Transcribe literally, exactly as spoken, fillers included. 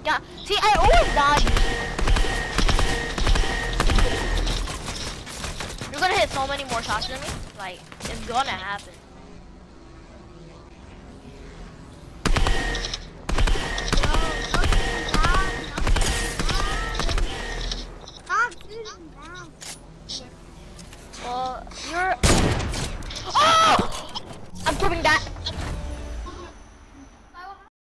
god. See, I always die. You're gonna hit so many more shots than me. Like, it's gonna happen.